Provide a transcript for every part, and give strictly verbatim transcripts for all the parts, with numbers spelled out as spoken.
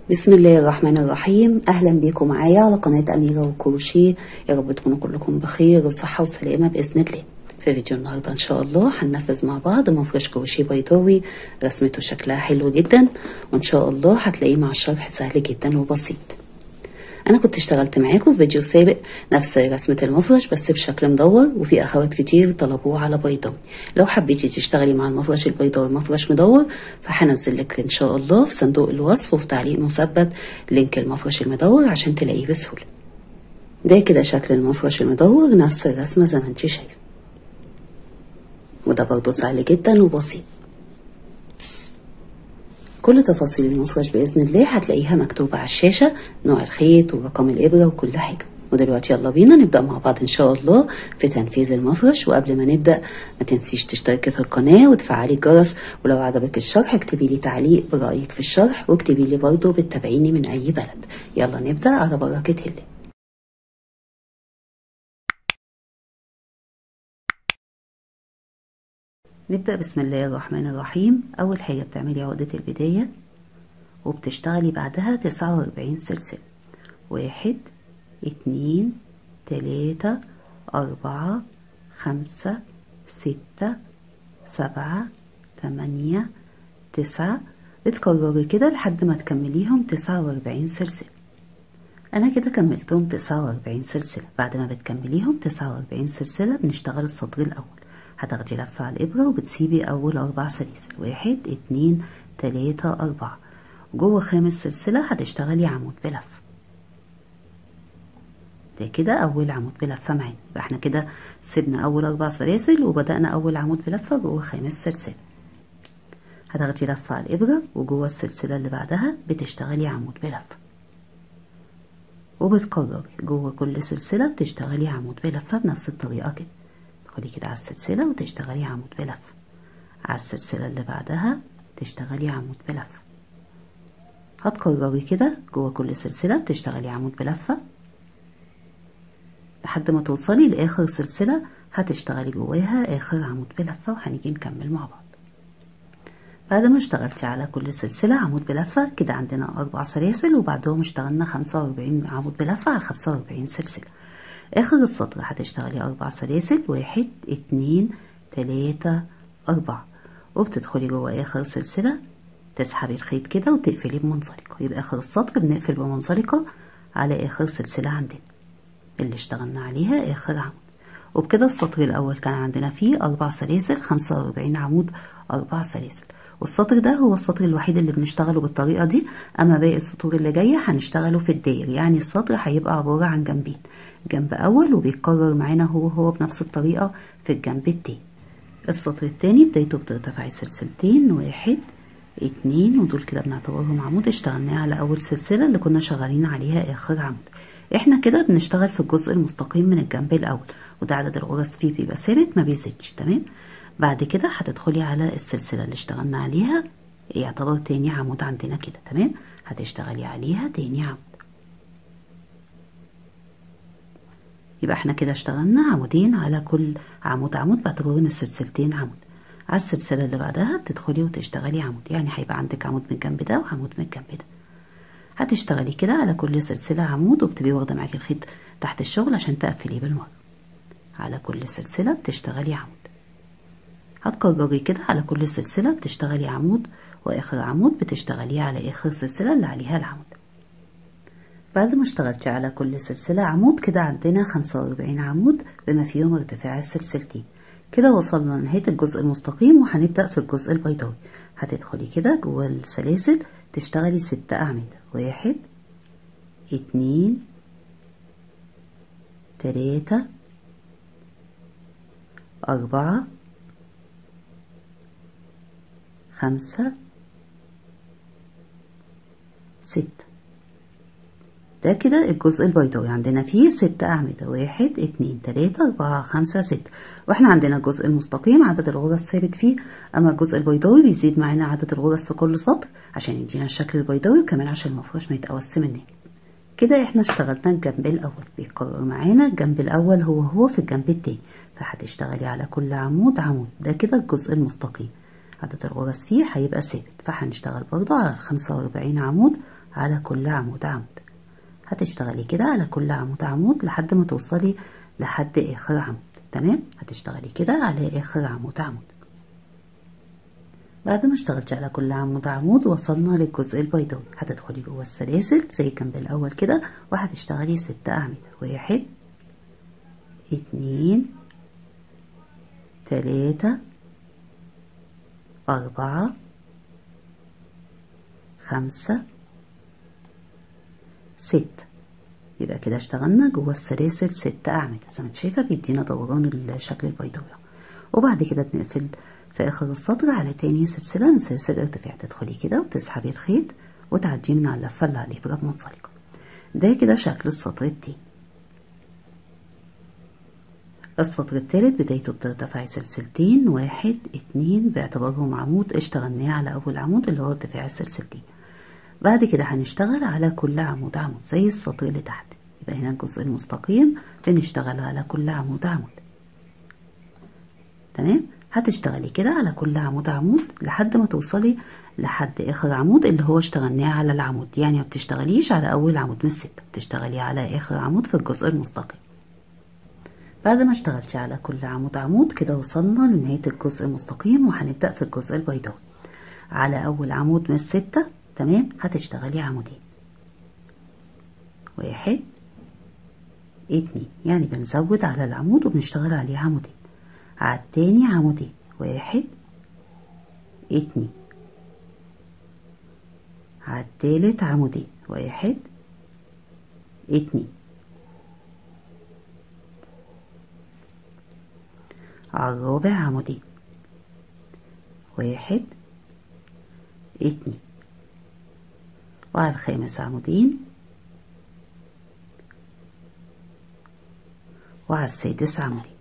بسم الله الرحمن الرحيم. اهلا بيكم معايا على قناه اميره وكروشيه. يا رب تكونوا كلكم بخير وصحه وسلامه باذن الله. في فيديو النهارده ان شاء الله هننفذ مع بعض مفرش كروشيه بيضاوي، رسمته شكلها حلو جدا وان شاء الله هتلاقيه مع الشرح سهل جدا وبسيط. انا كنت اشتغلت معاكم في فيديو سابق نفس رسمه المفرش بس بشكل مدور، وفي اخوات كتير طلبوه على بيضاوي. لو حبيتي تشتغلي مع المفرش البيضاوي مفرش مدور فهنزل لك ان شاء الله في صندوق الوصف وفي تعليق مثبت لينك المفرش المدور عشان تلاقيه بسهوله. ده كده شكل المفرش المدور، نفس الرسمه زي ما انت شايفه، وده برضه سهل جدا وبسيط. كل تفاصيل المفرش بإذن الله هتلاقيها مكتوبة على الشاشة، نوع الخيط ورقم الإبرة وكل حاجة. ودلوقتي يلا بينا نبدأ مع بعض إن شاء الله في تنفيذ المفرش. وقبل ما نبدأ ما تنسيش تشتركي في القناة وتفعلي الجرس، ولو عجبك الشرح اكتبي لي تعليق برأيك في الشرح، واكتبي لي برضه بتتابعيني من أي بلد. يلا نبدأ على بركة الله. نبدأ بسم الله الرحمن الرحيم. أول حاجة بتعملي عقدة البداية وبتشتغلي بعدها تسعة وأربعين سلسلة. واحد اتنين تلاتة أربعة خمسة ستة سبعة تمانية تسعة. بتكرري كده لحد ما تكمليهم تسعة وأربعين سلسلة. أنا كده كملتهم تسعة وأربعين سلسلة. بعد ما بتكمليهم تسعة وأربعين سلسلة بنشتغل السطر الأول. هتاخدي لفة على الإبرة وبتسيبي أول أربع سلاسل، واحد اتنين تلاتة أربعة. جوه خامس سلسلة هتشتغلي عمود بلفة. ده كده أول عمود بلفة معانا. يبقى احنا كده سيبنا أول أربع سلاسل وبدأنا أول عمود بلفة جوه خامس سلسلة. هتاخدي لفة على الإبرة وجوه السلسلة اللي بعدها بتشتغلي عمود بلفة، وبتكرري جوه كل سلسلة بتشتغلي عمود بلفة بنفس الطريقة كده. تدخلي كده على السلسلة وتشتغلي عمود بلفة، على السلسلة اللي بعدها تشتغلي عمود بلفة. هتكرري كده جوه كل سلسلة بتشتغلي عمود بلفة لحد ما توصلي لاخر سلسلة هتشتغلي جواها اخر عمود بلفة، وهنيجي نكمل مع بعض. بعد ما اشتغلتي على كل سلسلة عمود بلفة كده عندنا اربع سلاسل، وبعدهم اشتغلنا خمسة وأربعين عمود بلفة على خمسة وأربعين سلسلة. اخر السطر هتشتغلي اربع سلاسل، واحد اتنين تلاتة اربعة، وبتدخلي جوه اخر سلسلة تسحبي الخيط كده وتقفلي بمنزلقة. يبقى اخر السطر بنقفل بمنزلقة على اخر سلسلة عندنا اللي اشتغلنا عليها اخر عمود. وبكده السطر الاول كان عندنا فيه اربع سلاسل، خمسة وأربعين عمود، اربع سلاسل. والسطر ده هو السطر الوحيد اللي بنشتغله بالطريقة دي. اما باقي السطور اللي جاية هنشتغله في الداير، يعني السطر هيبقى عبارة عن جنبين، جنب اول وبيتكرر معانا هو هو بنفس الطريقة في الجنب التاني. السطر التاني بدايته بترتفعي سلسلتين، واحد اتنين، ودول كده بنعتبرهم عمود اشتغلناه على اول سلسلة اللي كنا شغالين عليها اخر عمود. احنا كده بنشتغل في الجزء المستقيم من الجنب الاول، وده عدد الغرز فيه بيبقى ثابت ما بيزيدش. تمام. بعد كده هتدخلي على السلسلة اللي اشتغلنا عليها، يعتبر تاني عمود عندنا كده. تمام. هتشتغلي عليها تاني عمود. يبقى احنا كده اشتغلنا عمودين على كل عمود عمود، باعتبار ان السلسلتين عمود. على السلسلة اللي بعدها بتدخلي وتشتغلي عمود، يعني هيبقى عندك عمود من الجنب ده وعمود من الجنب ده. هتشتغلي كده على كل سلسلة عمود، وبتبقي واخدة معاكي الخيط تحت الشغل عشان تقفليه بالمرة. على كل سلسلة بتشتغلي عمود. هتكرري كده على كل سلسلة بتشتغلي عمود، واخر عمود بتشتغليه على اخر سلسلة اللي عليها العمود. بعد ما اشتغلتي على كل سلسلة عمود كده عندنا خمسة وأربعين عمود بما فيهم ارتفاع السلسلتين. كده وصلنا لنهاية الجزء المستقيم، وهنبدأ في الجزء البيضاوي. هتدخلي كده جوه السلاسل تشتغلي ست أعمدة، واحد اتنين تلاتة أربعة خمسة ستة. ده كده الجزء البيضاوي عندنا فيه ست أعمدة، واحد اتنين تلاتة أربعة خمسة ستة. واحنا عندنا الجزء المستقيم عدد الغرز ثابت فيه، أما الجزء البيضاوي بيزيد معانا عدد الغرز في كل سطر عشان يدينا الشكل البيضاوي، وكمان عشان المفرش ما يتقوس مننا. كده احنا اشتغلنا الجنب الأول، بيتكرر معانا الجنب الأول هو هو في الجنب التاني، فهتشتغلي على كل عمود عمود. ده كده الجزء المستقيم عدد الغرز فيه هيبقى ثابت، فهنشتغل برضو على الخمسة وأربعين عمود على كل عمود عمود. هتشتغلي كده على كل عمود عمود لحد ما توصلي لحد اخر عمود. تمام، هتشتغلي كده على اخر عمود عمود. بعد ما اشتغلتي على كل عمود عمود وصلنا للجزء البيضاوي، هتدخلي جوه السلاسل زي كان بالاول كده وهتشتغلي ست اعمدة. واحد اتنين تلاتة اربعة خمسة ستة. يبقى كده اشتغلنا جوه السلاسل ست اعمدة. زي ما انت شايفه بيدينا دوران الشكل البيضاوي. وبعد كده بنقفل في اخر السطر على تاني سلسله من سلاسل الارتفاع. تدخلي كده وتسحبي الخيط وتعديه من على اللفه اللي على الابره بمنزلقه. ده كده شكل السطر التاني. السطر التالت بدايته بترتفعي سلسلتين، واحد اتنين باعتبارهم عمود اشتغلناه على اول عمود اللي هو ارتفاع السلسلتين. بعد كده هنشتغل على كل عمود عمود زي السطر اللي تحت. يبقى هنا الجزء المستقيم بنشتغل على كل عمود عمود. تمام، هتشتغلي كده على كل عمود عمود لحد ما توصلي لحد اخر عمود اللي هو اشتغلناه على العمود. يعني ما بتشتغليش على اول عمود من الستة، بتشتغلي على اخر عمود في الجزء المستقيم. بعد ما اشتغلتي على كل عمود عمود كده وصلنا لنهاية الجزء المستقيم، وهنبدأ في الجزء البيضاوي. على اول عمود من الستة تمام هتشتغلي عمودين، واحد اتنين، يعني بنزود على العمود وبنشتغل عليه عمودين. على التاني عمودين، واحد اتنين. على التالت عمودين، واحد اتنين. على الرابع عمودين، واحد اتنين. وعلى الخامس عمودين، وعلى السادس عمودين.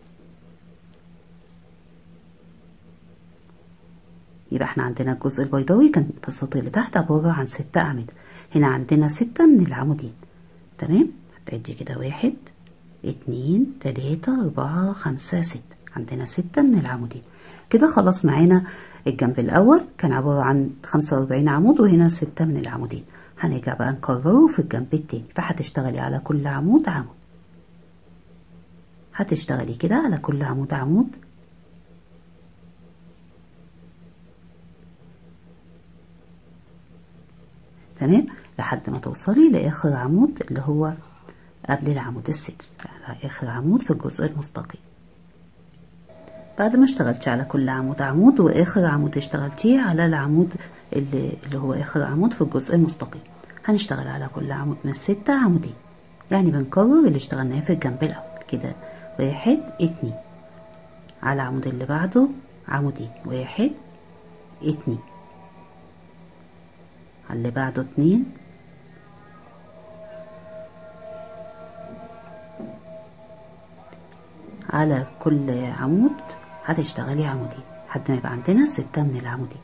يبقى احنا عندنا الجزء البيضاوي كان في السطر اللي تحت عبارة عن ستة أعمدة. هنا عندنا ستة من العمودين. تمام، هتعدي كده واحد اتنين تلاتة اربعة خمسة ستة. عندنا ستة من العمودين. كده خلاص معانا الجنب الأول كان عبارة عن خمسة وأربعين عمود، وهنا ستة من العمودين. هنرجع بقى نكرره في الجنب التاني. فهتشتغلي على كل عمود عمود. هتشتغلي كده على كل عمود عمود. تمام، لحد ما توصلي لاخر عمود اللي هو قبل العمود السادس، على اخر عمود في الجزء المستقيم. بعد ما اشتغلتي على كل عمود عمود، واخر عمود اشتغلتيه على العمود اللي, اللي هو اخر عمود في الجزء المستقيم، هنشتغل على كل عمود من الستة عمودين. يعني بنكرر اللي اشتغلناه في الجنب الاول كده. واحد اتنين. على العمود اللي بعده عمودين، واحد اتنين. على اللي بعده اتنين، على كل عمود هتشتغلي عمودين لحد ما يبقى عندنا ستة من العمودين.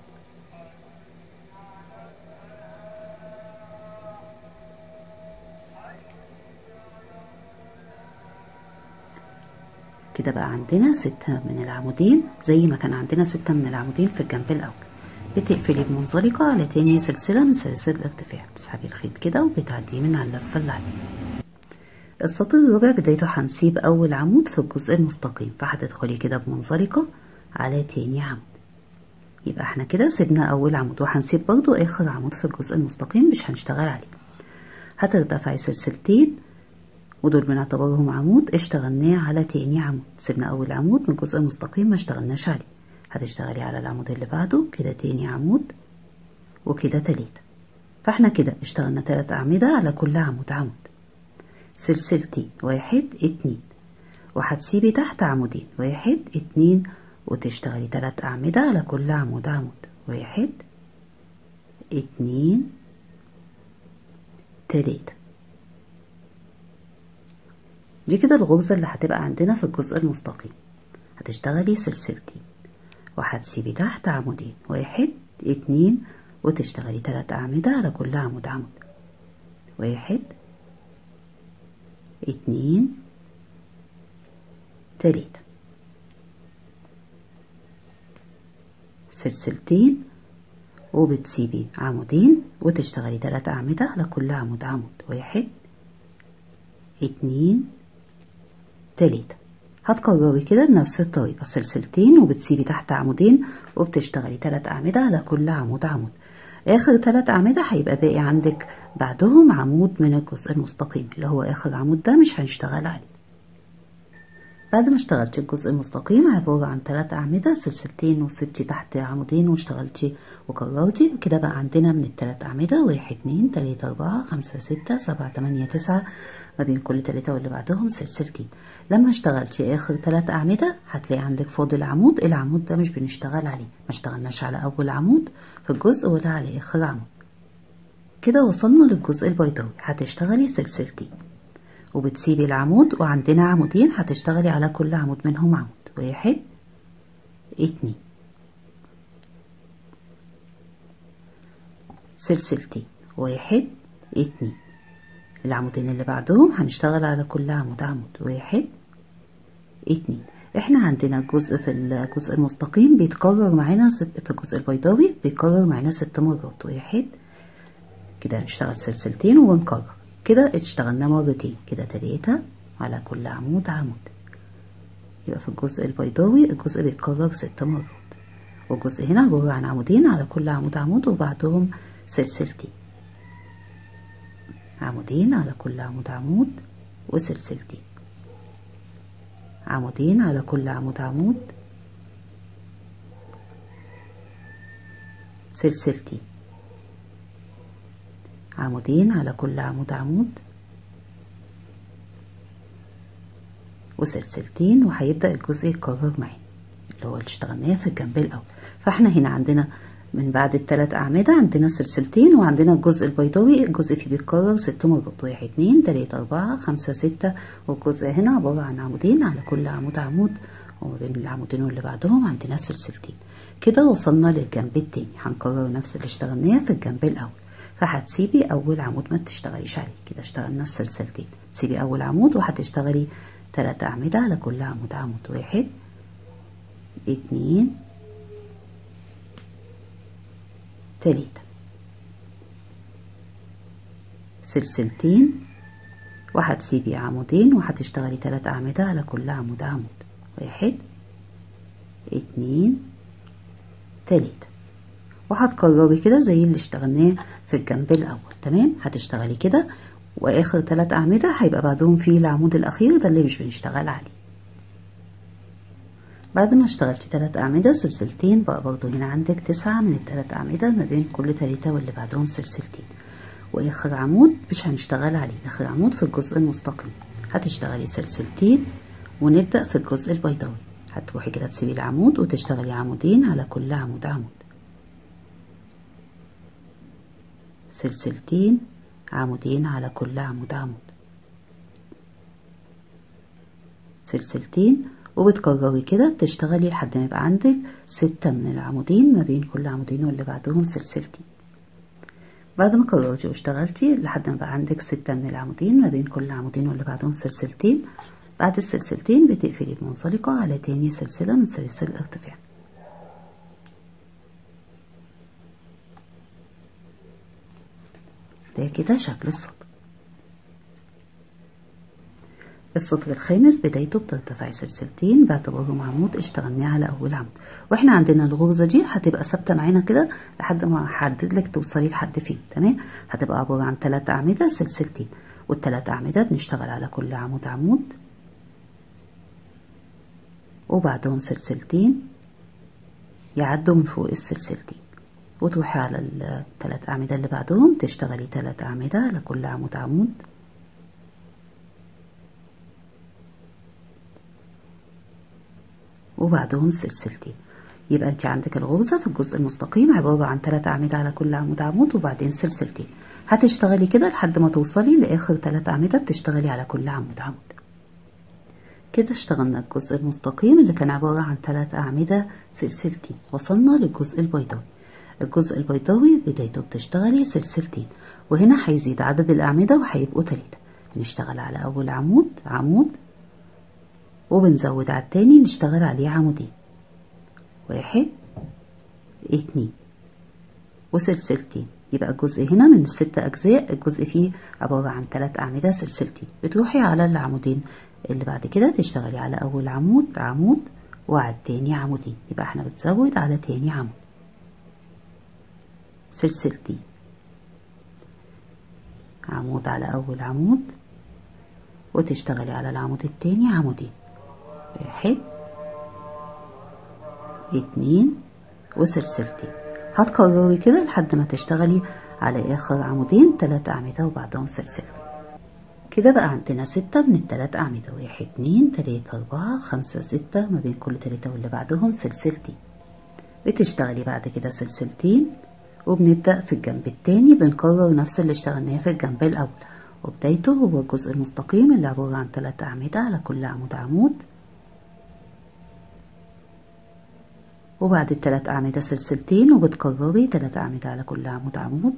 كده بقى عندنا ستة من العمودين زي ما كان عندنا ستة من العمودين في الجنب الأول. بتقفلي بمنزلقة على تاني سلسلة من سلاسل الارتفاع. تسحبي الخيط كده وبتعديه من على اللفة اللي عليه. السطر الرابع بدايته هنسيب أول عمود في الجزء المستقيم، فهتدخلي كده بمنزلقة على تاني عمود. يبقى احنا كده سيبنا أول عمود، وهنسيب برضو آخر عمود في الجزء المستقيم مش هنشتغل عليه. هترتفعي سلسلتين، ودول بنعتبرهم عمود اشتغلناه على تاني عمود. سيبنا أول عمود من الجزء المستقيم ما اشتغلناش عليه. هتشتغلي على العمود اللي بعده كده تاني عمود، وكده تلاتة. فاحنا كده اشتغلنا تلات أعمدة على كل عمود عمود. سلسلتين، واحد اتنين. وهتسيبي تحت عمودين، واحد اتنين، وتشتغلي تلات أعمدة على كل عمود عمود. واحد اتنين تلاتة. دي كده الغرزة اللي هتبقى عندنا في الجزء المستقيم. هتشتغلي سلسلتين، وهتسيبي تحت عمودين، واحد اتنين، وتشتغلي تلات أعمدة على كل عمود عمود. واحد اتنين تلاتة. سلسلتين، وبتسيبي عمودين وتشتغلي تلات أعمدة على كل عمود عمود. واحد اتنين تلاتة. هتكرري كده بنفس الطريقة سلسلتين وبتسيبي تحت عمودين وبتشتغلي تلات أعمدة على كل عمود عمود. آخر تلات أعمدة هيبقى باقي عندك بعدهم عمود من الجزء المستقيم اللي هو آخر عمود ده مش هنشتغل عليه. بعد ما اشتغلتي الجزء المستقيم عبارة عن تلات أعمدة سلسلتين وسبتي تحت عمودين واشتغلتي وكررتي كده بقى عندنا من التلات أعمدة واحد اتنين تلاتة أربعة خمسة ستة سبعة تمانية تسعة ما بين كل تلاتة واللي بعدهم سلسلتين. لما اشتغلتي آخر تلات أعمدة هتلاقي عندك فاضل عمود، العمود ده مش بنشتغل عليه، ما اشتغلناش على أول عمود في الجزء ولا على آخر عمود. كده وصلنا للجزء البيضاوي. هتشتغلي سلسلتين وبتسيبي العمود وعندنا عمودين هتشتغلي على كل عمود منهم عمود. واحد اتنين سلسلتين واحد اتنين. العمودين اللي بعدهم هنشتغل على كل عمود عمود. واحد اتنين. احنا عندنا الجزء في الجزء المستقيم بيتكرر معانا ست، في الجزء البيضاوي بيتكرر معانا ست مرات. واحد كده هنشتغل سلسلتين ونكرر كده اشتغلنا مرتين كده تلاتة على كل عمود عمود. يبقى في الجزء البيضاوي الجزء بيتكرر ست مرات، والجزء هنا عبارة عن عمودين على كل عمود عمود وبعدهم سلسلتين. عمودين على كل عمود عمود وسلسلتين. عمودين على كل عمود عمود سلسلتين. عمودين على كل عمود عمود وسلسلتين. وهيبدأ الجزء يتكرر معانا اللي هو اللي اشتغلناه في الجنب الأول. فاحنا هنا عندنا من بعد التلات أعمدة عندنا سلسلتين وعندنا الجزء البيضاوي الجزء فيه بيتكرر ست مرات. واحد اتنين تلاتة أربعة خمسة ستة. والجزء هنا عبارة عن عمودين على كل عمود عمود وما بين العمودين واللي بعدهم عندنا سلسلتين. كده وصلنا للجنب التاني. هنكرر نفس اللي اشتغلناه في الجنب الأول. فهتسيبي أول عمود ما تشتغليش عليه. كده اشتغلنا السلسلتين. تسيبي أول عمود وهتشتغلي تلات أعمدة على كل عمود عمود. واحد اتنين تلاتة. سلسلتين وهتسيبي عمودين وهتشتغلي تلات أعمدة على كل عمود عمود. واحد اتنين تلاتة. وهتكرري كده زي اللي اشتغلناه في الجنب الأول. تمام. هتشتغلي كده وآخر تلات أعمدة هيبقى بعدهم فيه العمود الأخير ده اللي مش بنشتغل عليه. بعد ما اشتغلتي تلات أعمدة سلسلتين بقى برضو هنا عندك تسعة من التلات أعمدة ما بين كل تلاتة واللي بعدهم سلسلتين. وآخر عمود مش هنشتغل عليه، آخر عمود في الجزء المستقيم هتشتغلي سلسلتين ونبدأ في الجزء البيضاوي. هتروحي كده تسيبي العمود وتشتغلي عمودين على كل عمود عمود. سلسلتين عمودين على كل عمود عمود سلسلتين. وبتكرري كده بتشتغلي لحد ما يبقى عندك ستة من العمودين ما بين كل عمودين واللي بعدهم سلسلتين. بعد ما كررتي واشتغلتي لحد ما بقى عندك ستة من العمودين ما بين كل عمودين واللي بعدهم سلسلتين، بعد السلسلتين بتقفلي بمنزلقة على تاني سلسلة من سلاسل الارتفاع. ده كده شكل السطر. السطر الخامس بدايته بترتفعي سلسلتين باعتبارهم عمود اشتغلناه على اول عمود، واحنا عندنا الغرزه دي هتبقى ثابته معانا كده لحد ما احدد لك توصلي لحد فين. تمام. هتبقى عباره عن ثلاث اعمده سلسلتين، والثلاث اعمده بنشتغل على كل عمود عمود وبعدهم سلسلتين يعدوا من فوق السلسلتين، وتروحي على الثلاث اعمده اللي بعدهم تشتغلي ثلاث اعمده على كل عمود عمود وبعدهم سلسلتين. يبقى انت عندك الغرزه في الجزء المستقيم عباره عن ثلاث اعمده على كل عمود عمود وبعدين سلسلتين. هتشتغلي كده لحد ما توصلي لاخر ثلاث اعمده بتشتغلي على كل عمود عمود. كده اشتغلنا الجزء المستقيم اللي كان عباره عن ثلاث اعمده سلسلتين. وصلنا للجزء البيضاوي. الجزء البيضاوي بدايته بتشتغلي سلسلتين، وهنا هيزيد عدد الاعمده وهيبقوا ثلاثه. بنشتغل على اول عمود عمود وبنزود على التاني نشتغل عليه عمودين، واحد اتنين وسلسلتين. يبقى الجزء هنا من الست أجزاء الجزء فيه عبارة عن ثلاث أعمدة سلسلتين. بتروحي على العمودين اللي بعد كده تشتغلي على أول عمود عمود وعلى التاني عمودين. يبقى احنا بتزود على تاني عمود سلسلتين، عمود على أول عمود وتشتغلي على العمود التاني عمودين، واحد اتنين وسلسلتين. هتكرري كده لحد ما تشتغلي على آخر عمودين تلات أعمدة وبعدهم سلسلتين. كده بقى عندنا ستة من التلات أعمدة، واحد اتنين تلاتة أربعة خمسة ستة، ما بين كل تلاتة واللي بعدهم سلسلتين. بتشتغلي بعد كده سلسلتين وبنبدأ في الجنب التاني بنكرر نفس اللي اشتغلناه في الجنب الأول، وبدايته هو الجزء المستقيم اللي عبارة عن تلات أعمدة على كل عمود عمود، وبعد التلات أعمدة سلسلتين وبتكرري تلات أعمدة على كل عمود عمود،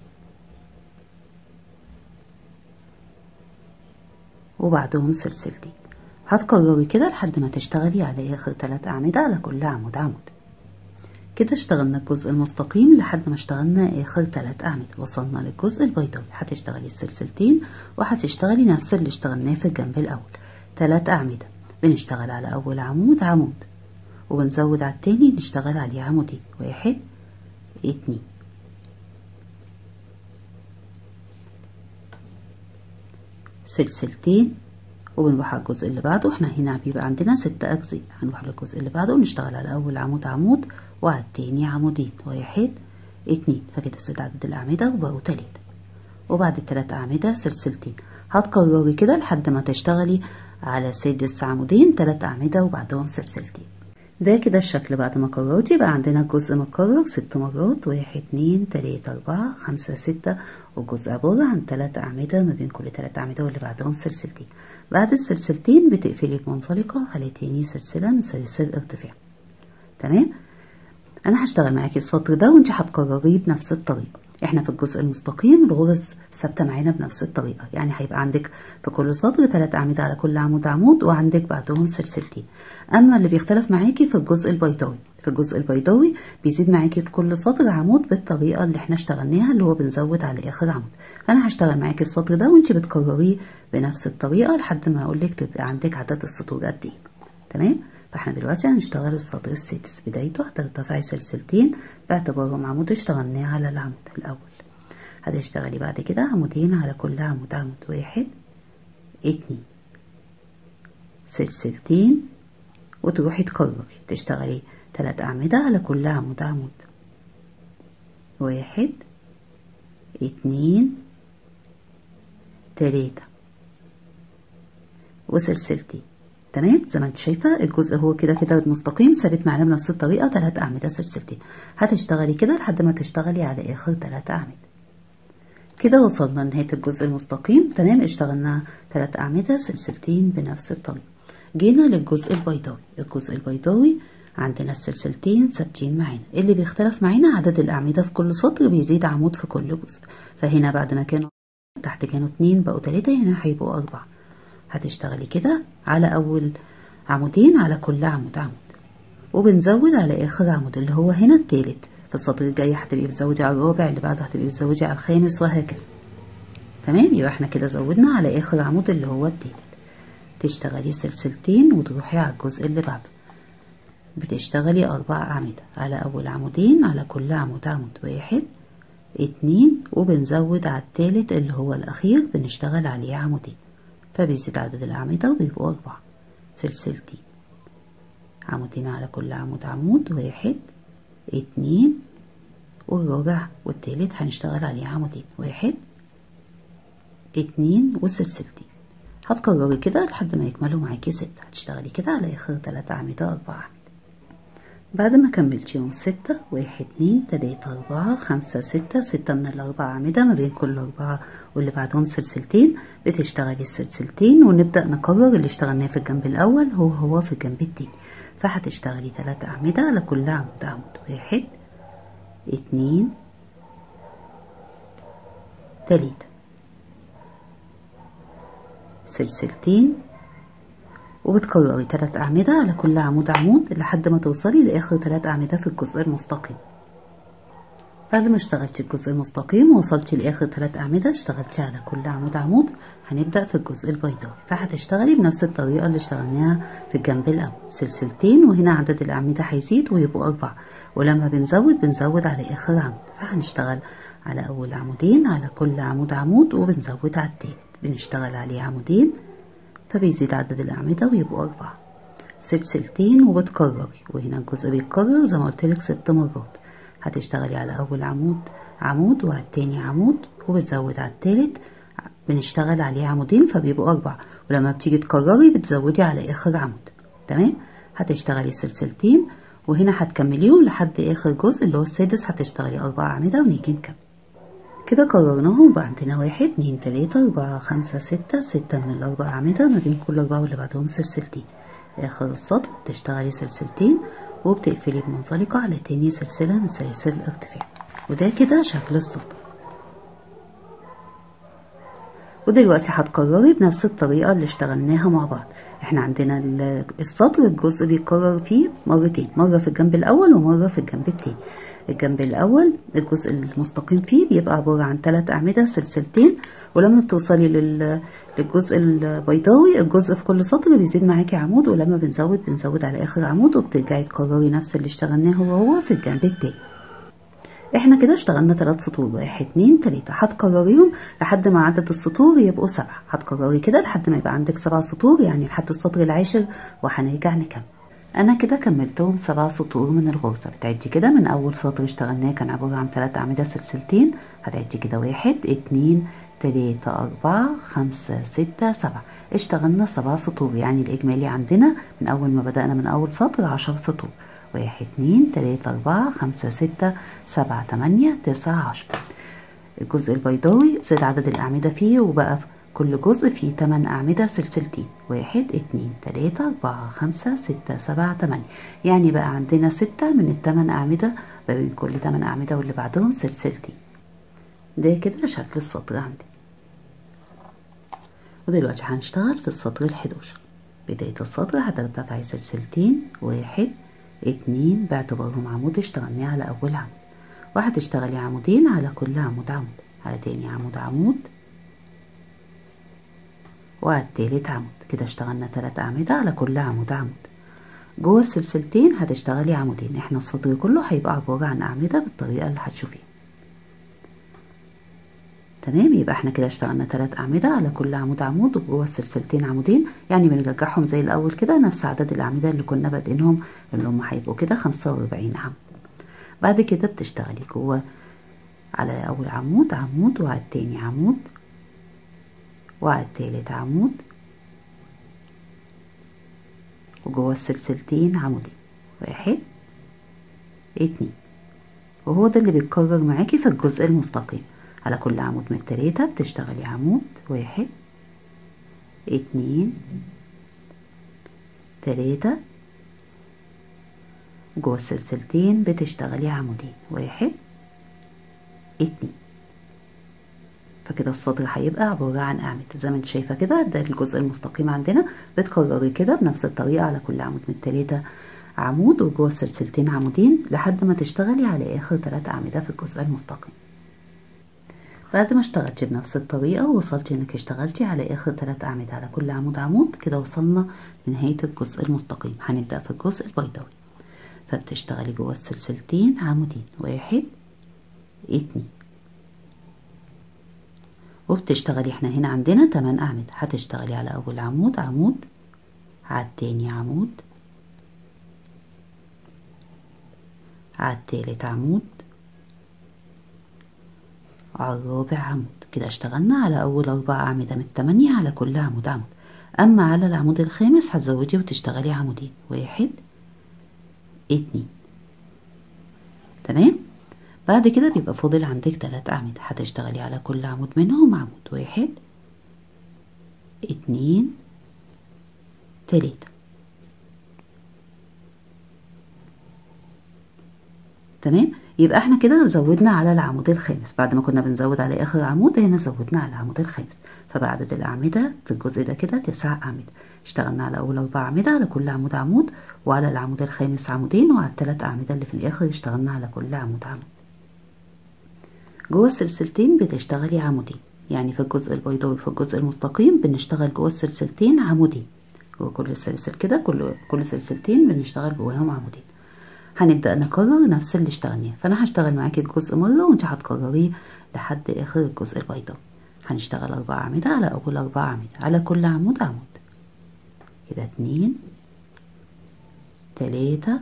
وبعدهم سلسلتين. هتكرري كده لحد ما تشتغلي على آخر تلات أعمدة على كل عمود عمود. كده اشتغلنا الجزء المستقيم لحد ما اشتغلنا آخر تلات أعمدة، وصلنا للجزء البيضاوي. هتشتغلي السلسلتين وهتشتغلي نفس اللي اشتغلناه في الجنب الأول، تلات أعمدة بنشتغل على أول عمود عمود وبنزود على التاني نشتغل عليه عمودين، واحد اتنين سلسلتين، وبنروح على الجزء اللي بعده. احنا هنا بيبقى عندنا ست أجزاء، هنروح للجزء اللي بعده ونشتغل على أول عمود عمود وعلى التاني عمودين، واحد اتنين، فكده ست عدد الأعمدة وبقوا تلاتة، وبعد التلات أعمدة سلسلتين. هتكرري كده لحد ما تشتغلي على سادس عمودين تلات أعمدة وبعدهم سلسلتين. ده كده الشكل بعد ما كررتي. بقى عندنا الجزء متكرر ست مرات، واحد اتنين تلاتة أربعة خمسة ستة، والجزء عبارة عن تلات أعمدة ما بين كل تلات أعمدة واللي بعدهم سلسلتين. بعد السلسلتين بتقفلي بمنزلقة على تاني سلسلة من سلاسل ارتفاع. تمام. أنا هشتغل معاكي السطر ده وانتي هتكرريه بنفس الطريقة. احنا في الجزء المستقيم الغرز ثابته معانا بنفس الطريقه، يعني هيبقى عندك في كل سطر ثلاث اعمده على كل عمود عمود وعندك بعدهم سلسلتين. اما اللي بيختلف معاكي في الجزء البيضاوي، في الجزء البيضاوي بيزيد معاكي في كل سطر عمود بالطريقه اللي احنا اشتغلناها اللي هو بنزود على اخر عمود. فانا هشتغل معاكي السطر ده وانت بتكرريه بنفس الطريقه لحد ما اقول لك تبقى عندك عدد السطور قد ايه. تمام. فاحنا دلوقتي هنشتغل السطر السادس. بدايته هترتفعي سلسلتين باعتبارهم عمود اشتغلناه على العمود الاول. هتشتغلي بعد كده عمودين على كل عمود عمود، واحد اتنين سلسلتين، وتروحي تكرري تشتغلي تلات اعمدة على كل عمود عمود، واحد اتنين تلاتة وسلسلتين. تمام. زي ما انت شايفه الجزء هو كده كده مستقيم ثابت معانا بنفس الطريقه، تلات اعمده سلسلتين. هتشتغلي كده لحد ما تشتغلي على اخر تلات اعمده. كده وصلنا لنهايه الجزء المستقيم. تمام. اشتغلنا تلات اعمده سلسلتين بنفس الطريقه. جينا للجزء البيضاوي. الجزء البيضاوي عندنا السلسلتين ثابتين معانا، اللي بيختلف معانا عدد الاعمده في كل سطر، بيزيد عمود في كل جزء. فهنا بعد ما كانوا تحت كانوا اتنين بقوا تلاته، هنا هيبقوا اربعه. هتشتغلي كده على اول عمودين على كل عمود عمود، وبنزود على اخر عمود اللي هو هنا التالت. في السطر الجاي هتبقي بتزودي على الرابع، اللي بعده هتبقي بتزودي على الخامس، وهكذا. تمام. يبقى احنا كده زودنا على اخر عمود اللي هو التالت. تشتغلي سلسلتين وتروحي على الجزء اللي بعده. بتشتغلي اربع اعمده على اول عمودين على كل عمود عمود، واحد اتنين، وبنزود على التالت اللي هو الاخير بنشتغل عليه عمودين، فبيزيد عدد الأعمدة وبيبقوا أربعة. سلسلتين، عمودين على كل عمود عمود، واحد اتنين، والرابع والتالت هنشتغل عليه عمودين، واحد اتنين وسلسلتين. هتكرري كده لحد ما يكملوا معاكي ستة. هتشتغلي كده على آخر تلات أعمدة أربعة أعمدة. بعد ما كملتيهم ستة، واحد اتنين تلاتة أربعة خمسة ستة، ستة من الأربع أعمدة ما بين كل أربعة واللي بعدهم سلسلتين. بتشتغلي السلسلتين ونبدأ نكرر اللي اشتغلناه في الجنب الأول هو هو في الجنب التاني. فهتشتغلي تلات أعمدة على كل عمود عمود، واحد اتنين تلاتة سلسلتين، وبتكرري تلات أعمدة على كل عمود عمود لحد ما توصلي لآخر تلات أعمدة في الجزء المستقيم. بعد ما اشتغلت الجزء المستقيم ووصلت لاخر ثلاث اعمدة اشتغلتي على كل عمود عمود، هنبدأ في الجزء البيضاوي. فهتشتغلي بنفس الطريقة اللي اشتغلناها في الجنب الاول، سلسلتين وهنا عدد الاعمدة هيزيد ويبقوا اربعة، ولما بنزود بنزود على اخر عمود. فهنشتغل على اول عمودين على كل عمود عمود وبنزود على التالت، بنشتغل عليه عمودين فبيزيد عدد الاعمدة ويبقوا اربعة، سلسلتين وبتكرري، وهنا الجزء بيتكرر زي ما قلتلك ست مرات. هتشتغلي على اول عمود عمود وعلى التاني عمود وبتزود على التالت، بنشتغل عليه عمودين فبيبقوا اربعة، ولما بتيجي تكرري بتزودي على اخر عمود. تمام. هتشتغلي سلسلتين وهنا هتكمليهم لحد اخر جزء اللي هو السادس، هتشتغلي اربع اعمدة ونيجي نكمل. كده كررناهم بقى عندنا واحد اتنين تلاتة اربعة خمسة ستة، ستة من الاربع اعمدة ما بين كل اربعة واللي بعدهم سلسلتين. اخر السطر بتشتغلي سلسلتين وبتقفلي بمنزلقة على تاني سلسلة من سلاسل الارتفاع، وده كده شكل السطر. ودلوقتي هتكرري بنفس الطريقة اللي اشتغلناها مع بعض. احنا عندنا السطر الجزء بيتكرر فيه مرتين، مرة في الجنب الاول ومرة في الجنب التاني. الجنب الاول الجزء المستقيم فيه بيبقى عبارة عن ثلاث اعمدة سلسلتين، ولما بتوصلي للجزء البيضاوي الجزء في كل سطر بيزيد معاكي عمود، ولما بنزود بنزود على اخر عمود، وبترجعي تكرري نفس اللي اشتغلناه هو هو في الجنب التاني. احنا كده اشتغلنا ثلاث سطور، واحد اتنين تلاتة، هتكرريهم لحد ما عدد السطور يبقوا سبعة. هتكرري كده لحد ما يبقى عندك سبع سطور، يعني لحد السطر العاشر، وهنرجع نكمل. انا كده كملتهم سبع سطور من الغرزة. بتعدي كده من اول سطر اشتغلناه كان عبارة عن ثلاث اعمدة سلسلتين، هتعدي كده واحد اتنين تلاتة اربعة خمسة ستة سبعة، اشتغلنا سبع سطور، يعني الاجمالي عندنا من اول ما بدأنا من اول سطر عشر سطور، واحد اتنين تلاتة اربعة خمسة ستة سبعة تمانية تسعة عشرة. الجزء البيضاوي زاد عدد الاعمدة فيه وبقى في كل جزء فيه تمن اعمدة سلسلتين، واحد اتنين تلاتة اربعة خمسة ستة سبعة تمانية، يعني بقى عندنا ستة من التمن اعمدة ما بين كل تمن اعمدة واللي بعدهم سلسلتين. ده كده شكل السطر عندي. ودلوقتي هنشتغل في السطر الحداشر. بداية السطر هترتفعي سلسلتين، واحد اتنين باعتبارهم عمود اشتغلناه على اول عمود، وهتشتغلي عمودين على كل عمود عمود، على تاني عمود عمود، وعلى التالت عمود. كده اشتغلنا تلات اعمدة على كل عمود عمود. جوه السلسلتين هتشتغلي عمودين، احنا السطر كله هيبقى عبارة عن اعمدة بالطريقة اللي هتشوفيها. تمام. يبقى احنا كده اشتغلنا تلات اعمدة على كل عمود عمود، وجوه السلسلتين عمودين، يعني بنرجعهم زي الاول كده نفس عدد الاعمدة اللي كنا بادئينهم، اللي هم هيبقوا كده خمسة واربعين عمود. بعد كده بتشتغلي جوه على اول عمود عمود، وعلى التاني عمود، وعلى التالت عمود، وجوه السلسلتين عمودين، واحد اتنين، وهو ده اللي بيتكرر معاكي في الجزء المستقيم. على كل عمود من التلاتة بتشتغلي عمود، واحد اتنين تلاتة، جوه السلسلتين بتشتغلي عمودين، واحد اتنين. فكده السطر هيبقى عبارة عن اعمدة زي ما انت شايفة كده. ده الجزء المستقيم عندنا. بتكرري كده بنفس الطريقة على كل عمود من التلاتة عمود، وجوه السلسلتين عمودين، لحد ما تشتغلي على اخر تلات اعمدة في الجزء المستقيم. بعد ما اشتغلتي بنفس الطريقة ووصلتي انك اشتغلتي على اخر تلات اعمدة على كل عمود عمود، كده وصلنا لنهاية الجزء المستقيم. هنبدأ في الجزء البيضاوي. فبتشتغلي جوه السلسلتين عمودين، واحد اتنين، وبتشتغلي احنا هنا عندنا تمن اعمدة. هتشتغلي على اول عمود عمود، على التاني عمود، على التالت عمود، على الرابع عمود. كده اشتغلنا على اول اربع اعمدة من التمانية على كل عمود عمود. اما على العمود الخامس هتزودي وتشتغلي عمودين، واحد اتنين. تمام. بعد كده بيبقى فاضل عندك تلات اعمدة. هتشتغلي على كل عمود منهم عمود، واحد اتنين تلاتة. تمام. يبقى احنا كده زودنا على العمود الخامس. بعد ما كنا بنزود على اخر عمود، هنا زودنا على العمود الخامس. فبقى عدد الاعمدة في الجزء ده كده تسع اعمدة. اشتغلنا على اول اربع اعمدة على كل عمود عمود، وعلى العمود الخامس عمودين، وعلى الثلاث اعمدة اللي في الاخر اشتغلنا على كل عمود عمود. جوه السلسلتين بتشتغلي عمودين، يعني في الجزء البيضاوي في الجزء المستقيم بنشتغل جوه السلسلتين عمودين، جوه كل السلسل كده كل كل سلسلتين بنشتغل جواهم عمودين. هنبدأ نكرر نفس اللي اشتغلناه، فانا هشتغل معاكي الجزء مرة وانت هتكرريه لحد اخر الجزء البيضاوي. هنشتغل اربع اعمدة على اول اربع اعمدة، على كل عمود عمود كده، اتنين تلاتة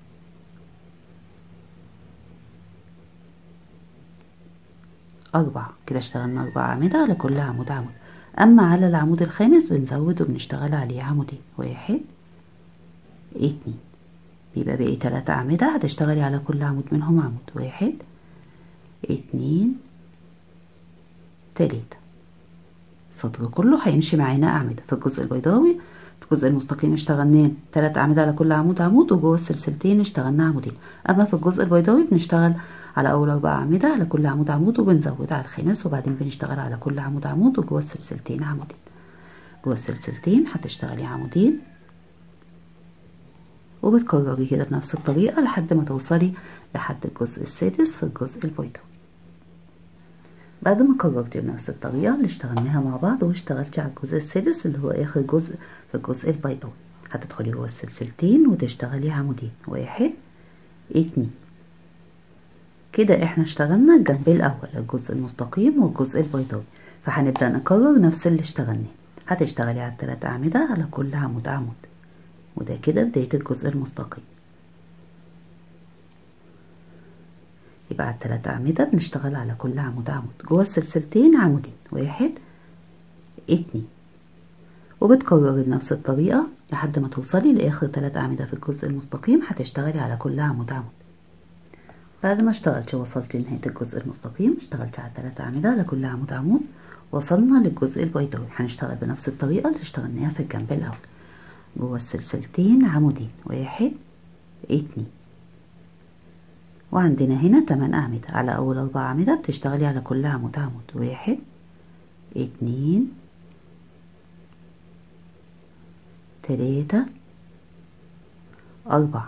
أربعة، كده اشتغلنا أربع أعمدة على كل عمود عمود. أما على العمود الخامس بنزود وبنشتغل عليه عمودين، واحد اتنين، بيبقى باقي تلاتة أعمدة هتشتغلي على كل عمود منهم عمود، واحد اتنين تلاتة. السطر كله هيمشي معانا أعمدة. في الجزء البيضاوي في الجزء المستقيم اشتغلنا تلات أعمدة على كل عمود عمود، وجوه السلسلتين اشتغلنا عمودين. أما في الجزء البيضاوي بنشتغل على أول أربع أعمدة على كل عمود عمود، وبنزود على الخامس، وبعدين بنشتغل على كل عمود عمود، وجوه السلسلتين عمودين. جوه السلسلتين هتشتغلي عمودين وبتكرري كده بنفس الطريقة لحد ما توصلي لحد الجزء السادس في الجزء البيضاوي. بعد ما كررتي بنفس الطريقة اللي اشتغلناها مع بعض واشتغلتي على الجزء السادس اللي هو آخر جزء في الجزء البيضاوي، هتدخلي جوه السلسلتين وتشتغلي عمودين، واحد اتنين. كده احنا اشتغلنا الجنب الأول الجزء المستقيم والجزء البيضاوي، فهنبدأ نكرر نفس اللي اشتغلناه. هتشتغلي على التلات أعمدة على كل عمود عمود، وده كده بداية الجزء المستقيم. يبقى على التلات أعمدة بنشتغل على كل عمود عمود، جوه السلسلتين عمودين، واحد اتنين، وبتكرري بنفس الطريقة لحد ما توصلي لآخر تلات أعمدة في الجزء المستقيم هتشتغلي على كل عمود عمود. بعد ما اشتغلتي وصلتي لنهاية الجزء المستقيم اشتغلتي على تلات أعمدة على كل عمود عمود، وصلنا للجزء البيضاوي. هنشتغل بنفس الطريقة اللي اشتغلناها في الجنب الأول، جوه السلسلتين عمودين، واحد اتنين، وعندنا هنا تمن أعمدة. على أول أربع أعمدة بتشتغلي على كل عمود عمود، واحد اتنين تلاتة أربعة.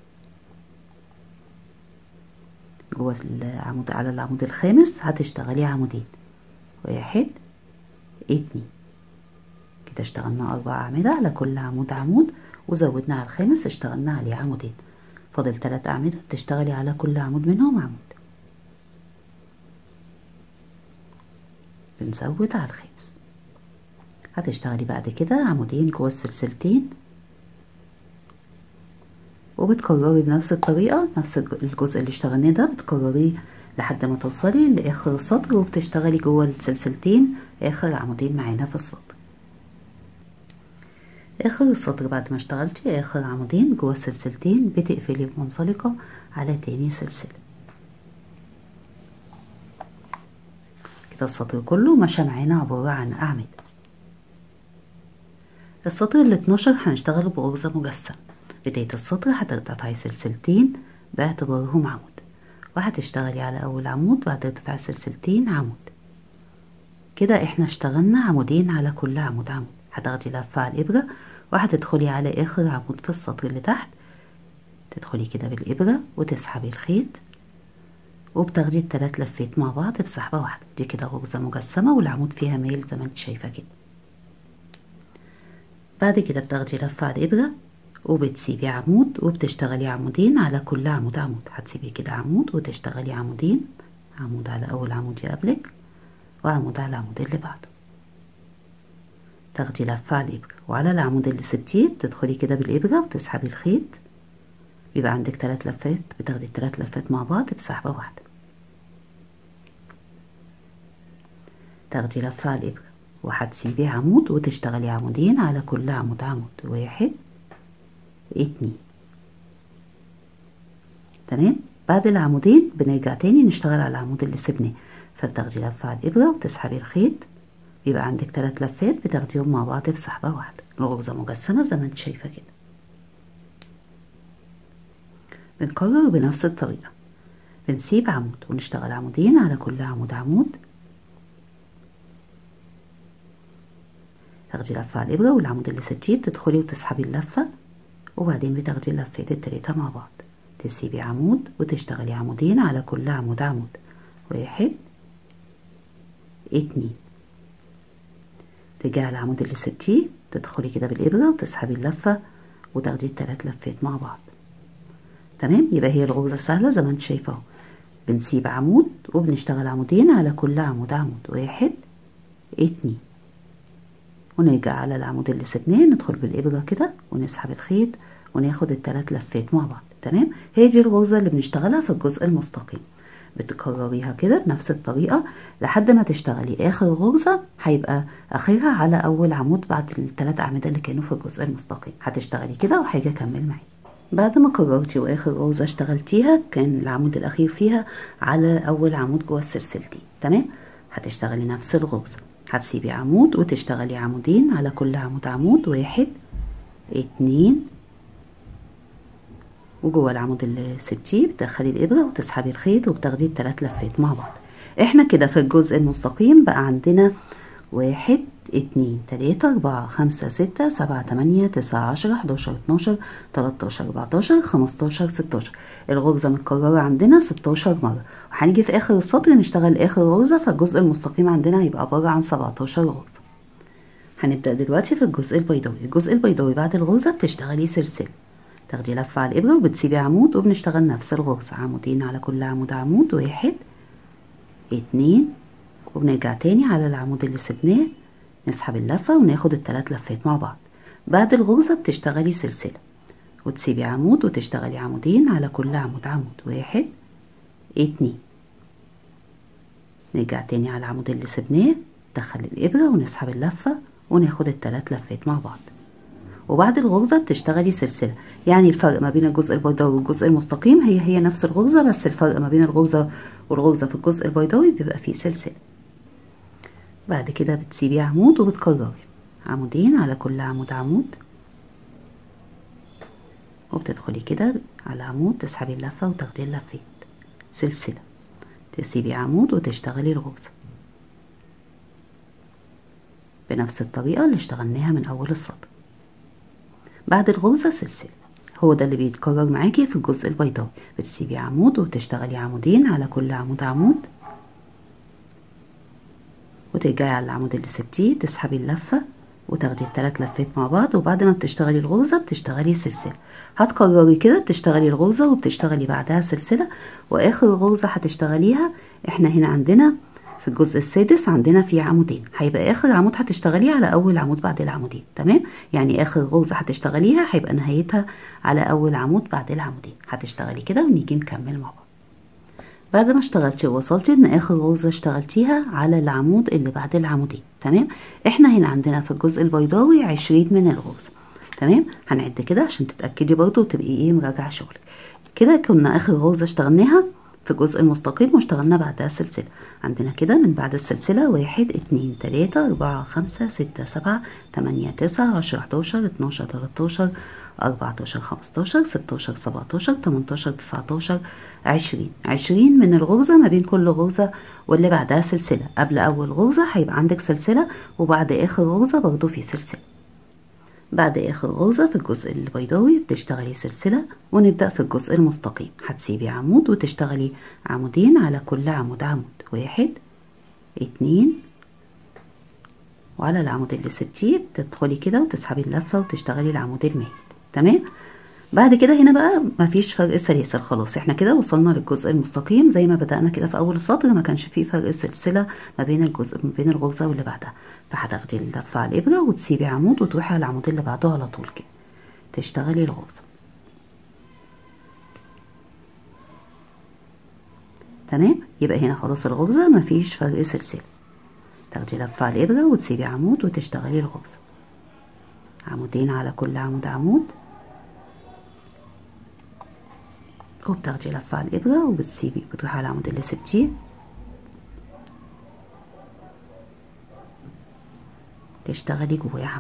جوه العمود على العمود الخامس هتشتغلي عمودين، واحد اتنين، كده اشتغلنا أربع أعمدة على كل عمود عمود، وزودنا على الخامس اشتغلنا عليه عمودين. فاضل تلات أعمدة بتشتغلي على كل عمود منهم عمود، بنزود على الخامس. هتشتغلي بعد كده عمودين جوه السلسلتين، وبتكرري بنفس الطريقة نفس الجزء اللي اشتغلناه ده بتكرريه لحد ما توصلي لآخر السطر، وبتشتغلي جوه السلسلتين آخر عمودين معانا في السطر. آخر السطر بعد ما اشتغلتي آخر عمودين جوه السلسلتين بتقفلي بمنزلقة على تاني سلسلة. كده السطر كله مشى معانا عبارة عن أعمدة. السطر ال اتناشر هنشتغل بغرزة مجسمة. بداية السطر هترتفعي سلسلتين باعتبارهم عمود، وهتشتغلي على أول عمود بعد ارتفاع سلسلتين عمود. كده احنا اشتغلنا عمودين على كل عمود عمود. هتاخدي لفة على الإبرة وهتدخلي على آخر عمود في السطر اللي تحت، تدخلي كده بالإبرة وتسحبي الخيط، وبتاخدي التلات لفات مع بعض بسحبة واحدة. دي كده غرزة مجسمة والعمود فيها مايل زي ما انت شايفة كده. بعد كده بتاخدي لفة على الإبرة وبتسيبي عمود وبتشتغلي عمودين على كل عمود عمود. هتسيبي كده عمود وتشتغلي عمودين، عمود على أول عمود يقابلك وعمود على العمود اللي بعده. تاخدي لفة على الإبرة، وعلى العمود اللي سبتيه بتدخلي كده بالإبرة وتسحبي الخيط، بيبقى عندك تلات لفات، بتاخدي التلات لفات مع بعض بسحبة واحدة. تاخدي لفة على الإبرة وهتسيبي عمود وتشتغلي عمودين على كل عمود عمود، واحد اتنين. تمام. بعد العمودين بنرجع تاني نشتغل على العمود اللي سبناه، فبتاخدي لفة على الإبرة وتسحبي الخيط، بيبقى عندك تلات لفات بتاخديهم مع بعض بسحبة واحدة. الغرزة مجسمة زي ما انت شايفة كده. بنكرر بنفس الطريقة، بنسيب عمود ونشتغل عمودين على كل عمود عمود. تاخدي لفة على الإبرة والعمود اللي سبتيه بتدخلي وتسحبي اللفة، وبعدين بتاخدي اللفات التلاتة مع بعض، تسيبي عمود وتشتغلي عمودين على كل عمود عمود، واحد اتنين. ترجعي على العمود اللي سبتيه، تدخلي كده بالإبرة وتسحبي اللفة وتاخدي التلات لفات مع بعض. تمام، يبقى هي الغرزة سهلة زي ما انت شايفة اهو. بنسيب عمود وبنشتغل عمودين على كل عمود عمود، واحد اتنين، ونرجع على العمود اللي سبناه ندخل بالإبرة كده ونسحب الخيط وناخد التلات لفات مع بعض. تمام، هي دي الغرزة اللي بنشتغلها في الجزء المستقيم. بتكرريها كده بنفس الطريقة لحد ما تشتغلي آخر غرزة هيبقى آخرها على أول عمود بعد التلات أعمدة اللي كانوا في الجزء المستقيم. هتشتغلي كده وهاجي أكمل معاكي. بعد ما كررتي واخر غرزة اشتغلتيها كان العمود الاخير فيها على اول عمود جوه السلسلتين. تمام، هتشتغلي نفس الغرزة، هتسيبي عمود وتشتغلي عمودين على كل عمود عمود، واحد اتنين، وجوه العمود اللي سبتيه بتدخلي الابرة وتسحبي الخيط وبتاخدي التلات لفات مع بعض. احنا كده في الجزء المستقيم بقى عندنا واحد اتنين تلاتة اربعة خمسة ستة سبعة تمانية تسعة عشرة حداشر اتناشر تلاتاشر اربعتاشر خمستاشر ستاشر. الغرزة متكررة عندنا ستاشر مرة، وهنيجي في اخر السطر نشتغل اخر غرزة، فالجزء المستقيم عندنا هيبقى عبارة عن سبعتاشر غرزة. هنبدأ دلوقتي في الجزء البيضاوي. الجزء البيضاوي بعد الغرزة بتشتغلي سلسلة، تاخدي لفة على الإبرة وبتسيبي عمود وبنشتغل نفس الغرزة، عمودين على كل عمود عمود، واحد اتنين، وبنرجع تاني على العمود اللي سبناه نسحب اللفة وناخد التلات لفات مع بعض. بعد الغرزة بتشتغلي سلسلة وتسيبي عمود وتشتغلي عمودين على كل عمود عمود، واحد اتنين، نرجع تاني على العمود اللي سبناه ندخل الإبرة ونسحب اللفة وناخد التلات لفات مع بعض. وبعد الغرزة بتشتغلي سلسلة، يعني الفرق ما بين الجزء البيضاوي والجزء المستقيم هي هي نفس الغرزة، بس الفرق ما بين الغرزة والغرزة في الجزء البيضاوي بيبقى فيه سلسلة. بعد كده بتسيبي عمود وبتكرري عمودين على كل عمود عمود، وبتدخلي كده على عمود تسحبي اللفة وتاخدي اللفات، سلسلة، تسيبي عمود وتشتغلي الغرزة بنفس الطريقة اللي اشتغلناها من أول السطر. بعد الغرزة سلسلة، هو ده اللي بيتكرر معاكي في الجزء البيضاوي. بتسيبي عمود وتشتغلي عمودين على كل عمود عمود، وترجعي على العمود اللي سبتيه تسحبي اللفة وتاخدي التلات لفات مع بعض. وبعد ما بتشتغلي الغرزة بتشتغلي سلسلة، هتكرري كده بتشتغلي الغرزة وبتشتغلي بعدها سلسلة، واخر غرزة هتشتغليها احنا هنا عندنا في الجزء السادس عندنا فيه عمودين، هيبقى اخر عمود هتشتغليه على اول عمود بعد العمودين. تمام، يعني اخر غرزة هتشتغليها هيبقى نهايتها على اول عمود بعد العمودين. هتشتغلي كده ونيجي نكمل مع بعض. بعد ما اشتغلتي ووصلتي ان اخر غرزة اشتغلتيها على العمود اللي بعد العمودين. تمام، احنا هنا عندنا في الجزء البيضاوي عشرين من الغرزة. تمام، هنعد كده عشان تتأكدي برضو وتبقي ايه مراجعة شغلك. كده كنا اخر غرزة اشتغلناها في الجزء المستقيم واشتغلنا بعدها سلسلة. عندنا كده من بعد السلسلة واحد اتنين تلاتة اربعة خمسة ستة سبعة تمانية تسعة عشرة حداشر اتناشر تلاتاشر اربعتاشر خمستاشر ستاشر سبعتاشر تمنتاشر تسعتاشر عشرين. عشرين من الغرزة ما بين كل غرزة واللي بعدها سلسلة. قبل اول غرزة هيبقى عندك سلسلة، وبعد اخر غرزة برضو في سلسلة. بعد اخر غرزة في الجزء البيضاوي بتشتغلي سلسلة، ونبدأ في الجزء المستقيم. هتسيبي عمود وتشتغلي عمودين على كل عمود عمود، واحد اتنين، وعلى العمود اللي سبتيه بتدخلي كده وتسحبي اللفة وتشتغلي العمود المائل. تمام، بعد كده هنا بقى مفيش فرق سلاسل، خلاص احنا كده وصلنا للجزء المستقيم زي ما بدأنا كده في اول السطر، ما كانش فيه فرق سلسلة ما بين الجزء ما بين الغرزة واللي بعدها. فهتاخدي اللفة على الإبرة وتسيبي عمود وتروحي على العمود اللي بعده على طول كده تشتغلي الغرزة. تمام، يبقى هنا خلاص الغرزة مفيش فرق سلسلة. تاخدي لفة على الإبرة وتسيبي عمود وتشتغلي الغرزة، عمودين على كل عمود عمود، وبتاخدي لفة على الإبرة وبتسيبي بتروحي على العمود اللي سبتيه تشتغلي جواه عمود.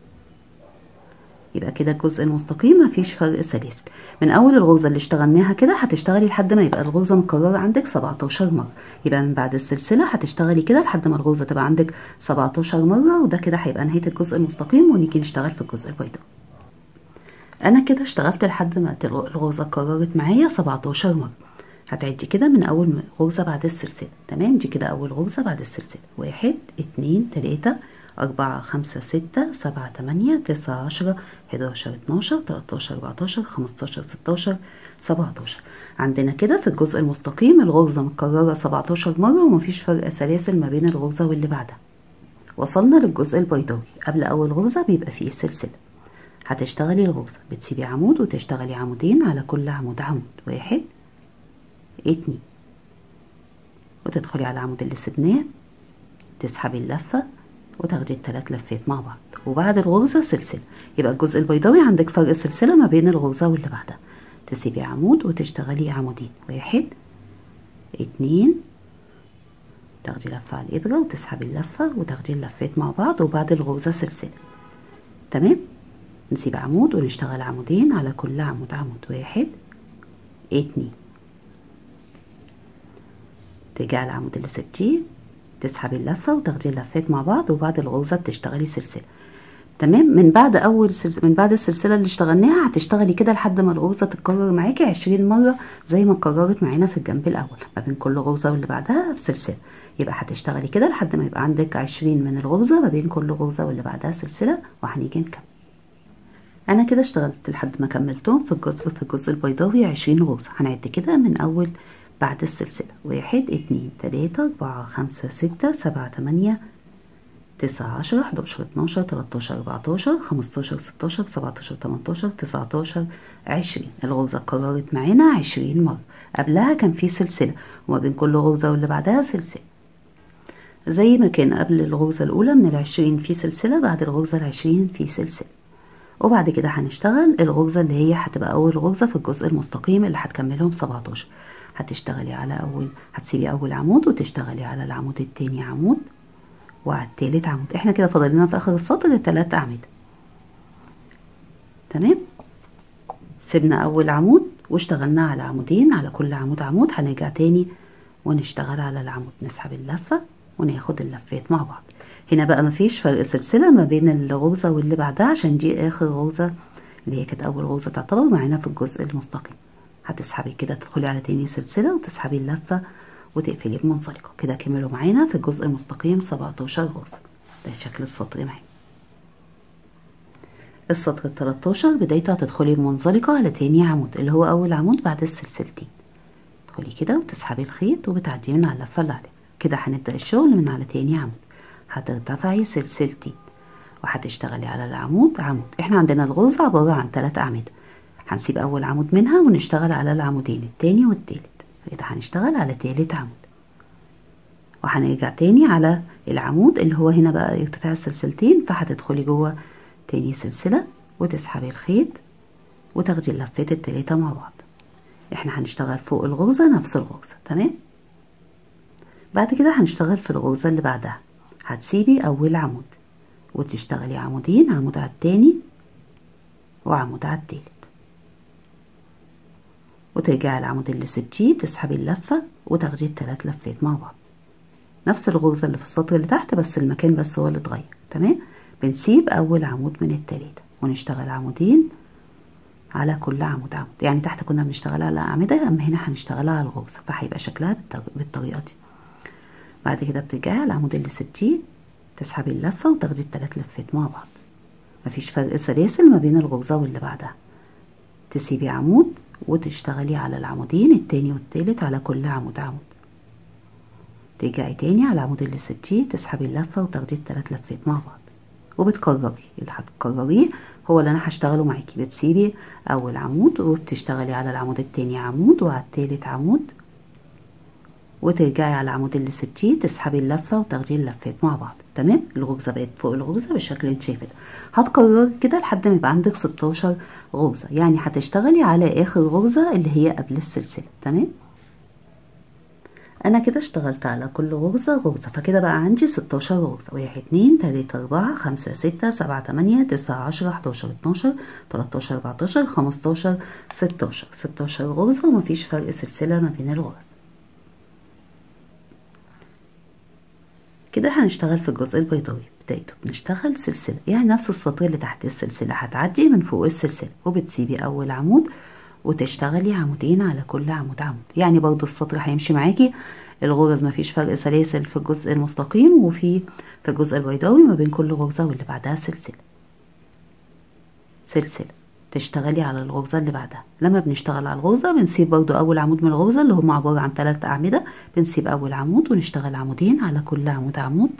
يبقى كده الجزء المستقيم مفيش فرق سلاسل. من اول الغرزة اللي اشتغلناها كده هتشتغلي لحد ما يبقى الغرزة مكررة عندك سبعتاشر مرة. يبقى من بعد السلسلة هتشتغلي كده لحد ما الغرزة تبقى عندك سبعتاشر مرة، وده كده هيبقى نهاية الجزء المستقيم، ونيجي نشتغل في الجزء البيضاوي. انا كده اشتغلت لحد ما الغرزة اتكررت معايا سبعتاشر مرة. هتعدي كده من اول غرزة بعد السلسلة. تمام، دي كده اول غرزة بعد السلسلة. واحد اتنين تلاتة اربعة خمسة ستة سبعة تمانية تسعة عشرة حداشر اتناشر تلاتاشر اربعتاشر خمستاشر ستاشر سبعتاشر. عندنا كده في الجزء المستقيم الغرزة متكررة سبعتاشر مرة ومفيش فرق سلاسل ما بين الغرزة واللي بعدها. وصلنا للجزء البيضاوي. قبل اول غرزة بيبقى فيه سلسلة. هتشتغلي الغرزة بتسيبي عمود وتشتغلي عمودين على كل عمود عمود. واحد اتنين، وتدخلي على العمود اللي سبناه تسحبي اللفة وتاخدي التلات لفات مع بعض، وبعد الغرزة سلسلة. يبقى الجزء البيضاوي عندك فرق سلسلة ما بين الغرزة واللي بعدها. تسيبي عمود وتشتغلي عمودين. واحد اتنين، تاخدي لفة على الإبرة وتسحبي اللفة وتاخدي اللفات مع بعض، وبعد الغرزة سلسلة. تمام، نسيب عمود ونشتغل عمودين على كل عمود عمود. واحد اتنين، ترجعي العمود اللي سبتيه تسحبي اللفة وتاخدي اللفات مع بعض، وبعد الغرزة بتشتغلي سلسلة. تمام، من بعد اول سلسلة من بعد السلسلة اللي اشتغلناها هتشتغلي كده لحد ما الغرزة تتكرر معاكي عشرين مرة زي ما اتكررت معانا في الجنب الاول. ما بين كل غرزة واللي بعدها سلسلة. يبقى هتشتغلي كده لحد ما يبقى عندك عشرين من الغرزة ما بين كل غرزة واللي بعدها سلسلة، وهنيجي نكمل. انا كده اشتغلت لحد ما كملتهم في الجزء في الجزء البيضاوي عشرين غرزة. هنعد كده من اول بعد السلسلة. واحد اتنين تلاتة اربعة خمسة ستة سبعة تمانية تسعة عشرة حداشر اتناشر تلاتاشر اربعتاشر خمستاشر ستاشر سبعتاشر تمنتاشر تسعتاشر عشرين. الغرزة اتكررت معانا عشرين مرة. قبلها كان في سلسلة، وما بين كل غرزة واللي بعدها سلسلة زي ما كان قبل الغرزة الأولى. من العشرين في سلسلة، بعد الغرزة العشرين في سلسلة. وبعد كده هنشتغل الغرزة اللي هي هتبقى أول غرزة في الجزء المستقيم اللي هتكملهم سبعتاشر. هتشتغلي على أول هتسيبي أول عمود وتشتغلي على العمود التاني عمود، وعلى التالت عمود. احنا كده فاضل لنا في آخر السطر تلات أعمدة. تمام، سيبنا أول عمود واشتغلنا على عمودين على كل عمود عمود. هنرجع تاني ونشتغل على العمود، نسحب اللفة وناخد اللفات مع بعض. هنا بقى مفيش فرق سلسلة ما بين الغرزة واللي بعدها عشان دي آخر غرزة اللي هي كانت أول غرزة تعتبر معانا في الجزء المستقيم. هتسحبي كده تدخلي على تاني سلسلة وتسحبي اللفة وتقفلي بمنزلقة. كده كملوا معانا في الجزء المستقيم سبعتاشر غرزة. ده شكل السطر معانا. السطر التلاتاشر بدايته هتدخلي بمنزلقة على تاني عمود اللي هو أول عمود بعد السلسلتين. تدخلي كده وتسحبي الخيط وبتعديه من على اللفة اللي عليه. كده هنبدأ الشغل من على تاني عمود. هترتفعي سلسلتين وهتشتغلي على العمود عمود. احنا عندنا الغرزة عبارة عن تلات أعمدة. هنسيب أول عمود منها ونشتغل على العمودين التاني والتالت. كده هنشتغل على تالت عمود، وهنرجع تاني على العمود اللي هو هنا بقى ارتفاع السلسلتين. فهتدخلي جوه تاني سلسلة وتسحبي الخيط وتاخدي اللفات التلاتة مع بعض. احنا هنشتغل فوق الغرزة نفس الغرزة. تمام، بعد كده هنشتغل في الغرزة اللي بعدها. هتسيبي أول عمود وتشتغلي عمودين، عمود على التاني وعمود على التالت، وترجعي العمود اللي سبتيه تسحبي اللفة وتاخدي التلات لفات مع بعض. نفس الغرزة اللي في السطر اللي تحت بس المكان بس هو اللي اتغير. تمام، بنسيب أول عمود من التلاتة ونشتغل عمودين على كل عمود عمود. يعني تحت كنا بنشتغل على أعمدة، أما هنا هنشتغلها على الغرزة، فهيبقى شكلها بالطريقة دي. بعد كده بترجعي على العمود اللي سبتيه تسحبي اللفة وتاخدي التلات لفات مع بعض. مفيش فرق سلاسل ما بين الغرزة واللي بعدها. تسيبي عمود وتشتغلي على العمودين التاني والتالت على كل عمود عمود. ترجعي تاني على العمود اللي سبتيه تسحبي اللفة وتاخدي التلات لفات مع بعض، وبتكرري اللي هتكرريه هو اللي انا هشتغله معاكي. بتسيبي اول عمود وبتشتغلي على العمود التاني عمود وعلى التالت عمود، وترجعي على العمود اللي سبتيه تسحبي اللفة وتاخدي اللفات مع بعض. تمام، الغرزة بقت فوق الغرزة بالشكل اللي انت شايفه ده. هتكرري كده لحد ما يبقى عندك ستاشر غرزة. يعني هتشتغلي على اخر غرزة اللي هي قبل السلسلة. تمام، انا كده اشتغلت على كل غرزة غرزة، فكده بقى عندي ستاشر غرزة. واحد اتنين تلاتة اربعة خمسة ستة سبعة تمانية تسعة عشرة حداشر اتناشر تلاتاشر اربعتاشر خمستاشر ستاشر. ستاشر غرزة ومفيش فرق سلسلة ما بين الغرز. كده هنشتغل في الجزء البيضاوي. بدايته بنشتغل سلسلة، يعني نفس السطر اللي تحت السلسلة هتعدي من فوق السلسلة وبتسيبي أول عمود وتشتغلي عمودين على كل عمود عمود. يعني برضو السطر هيمشي معاكي الغرز مفيش فرق سلاسل في الجزء المستقيم وفي في الجزء البيضاوي ما بين كل غرزة واللي بعدها سلسلة سلسلة، تشتغلي على الغرزة اللي بعدها. لما بنشتغل على الغرزة بنسيب برضو أول عمود من الغرزة اللي هم عبارة عن ثلاث أعمدة، بنسيب أول عمود ونشتغل عمودين على كل عمود عمود،